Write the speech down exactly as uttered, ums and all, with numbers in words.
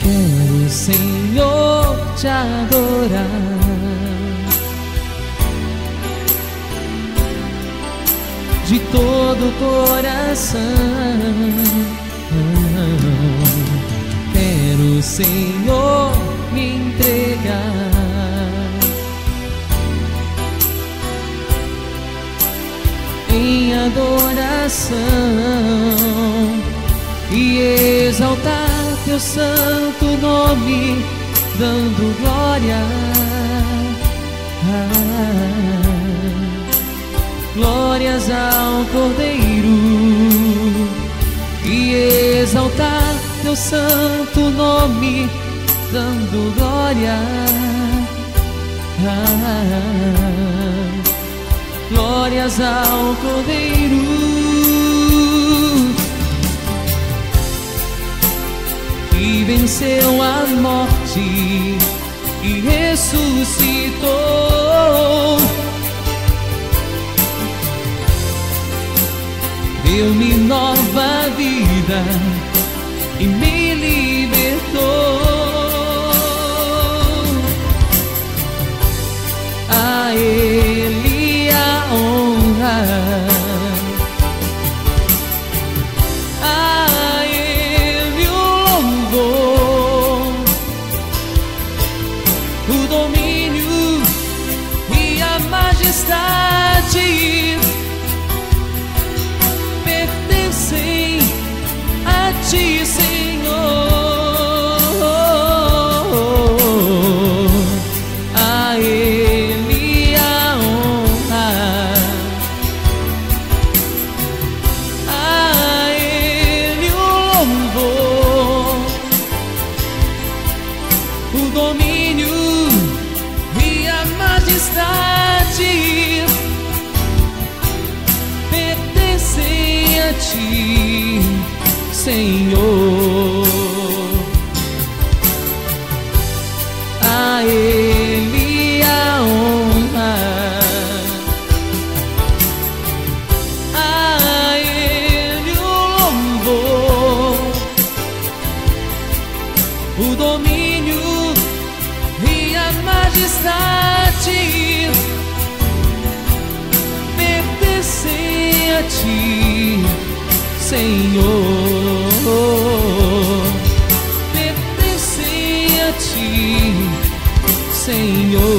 Quero, Senhor, te adorar. De todo o coração, quero, Senhor, me entregar em adoração e exaltar teu santo nome, dando glória. Glórias ao Cordeiro e exaltar teu santo nome, dando glória. Glórias ao Cordeiro que venceu a morte e ressuscitou. Deu-me nova vida e me libertou. A Ele a honra, a Ele o louvor, o domínio e a majestade pertencem a ti, Senhor. A Ele a honra, a Ele o louvor, o domínio e a majestade pertencem a ti, Senhor. A Ele a honra, a Ele o louvor, o domínio e a majestade pertencem a ti, Senhor. Pertencem a ti, Senhor.